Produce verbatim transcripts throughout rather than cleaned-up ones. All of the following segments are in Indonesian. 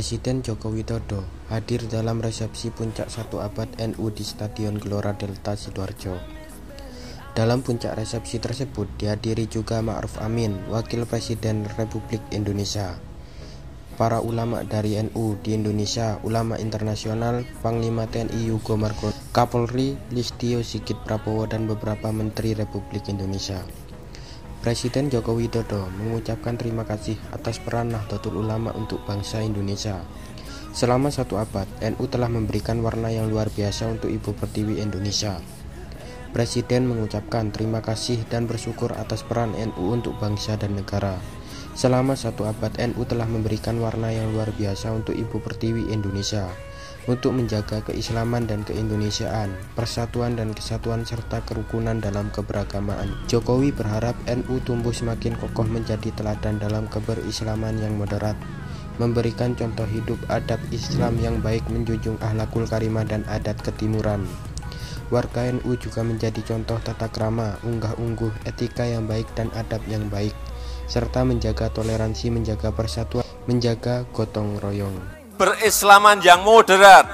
Presiden Joko Widodo hadir dalam resepsi puncak satu abad N U di Stadion Gelora Delta Sidoarjo. Dalam puncak resepsi tersebut dihadiri juga Ma'ruf Amin, Wakil Presiden Republik Indonesia, para ulama dari N U di Indonesia, ulama internasional, Panglima T N I Yugo Margono, Kapolri Listio Sigit Prabowo, dan beberapa Menteri Republik Indonesia. Presiden Joko Widodo mengucapkan terima kasih atas peran Nahdlatul Ulama untuk bangsa Indonesia. Selama satu abad, N U telah memberikan warna yang luar biasa untuk Ibu Pertiwi Indonesia. Presiden mengucapkan terima kasih dan bersyukur atas peran N U untuk bangsa dan negara. Selama satu abad, N U telah memberikan warna yang luar biasa untuk Ibu Pertiwi Indonesia, untuk menjaga keislaman dan keindonesiaan, persatuan dan kesatuan serta kerukunan dalam keberagamaan. Jokowi berharap N U tumbuh semakin kokoh menjadi teladan dalam keberislaman yang moderat, memberikan contoh hidup adab Islam yang baik, menjunjung akhlakul karimah dan adat ketimuran. Warga N U juga menjadi contoh tata krama, unggah-ungguh, etika yang baik dan adab yang baik, serta menjaga toleransi, menjaga persatuan, menjaga gotong royong. Berislaman yang moderat,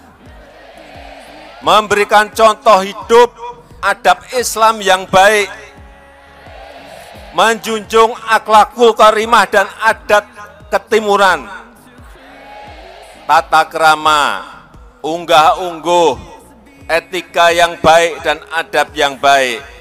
memberikan contoh hidup adab Islam yang baik, menjunjung akhlakul karimah dan adat ketimuran, tata krama, unggah-ungguh, etika yang baik dan adab yang baik.